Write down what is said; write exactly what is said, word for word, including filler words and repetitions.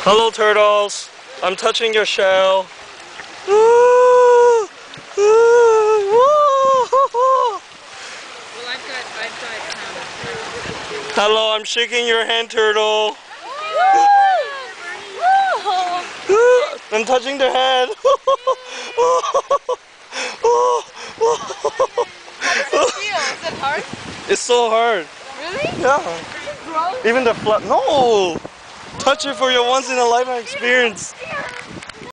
Hello turtles, I'm touching your shell. Ooh, ooh, Well, I've got, I've got, um, hello, I'm shaking your hand, turtle. I'm touching their head. How does it feel? Is it hard? It's so hard. Really? Yeah. Is it gross? Even the flat. No! Touch it for your once in a lifetime experience.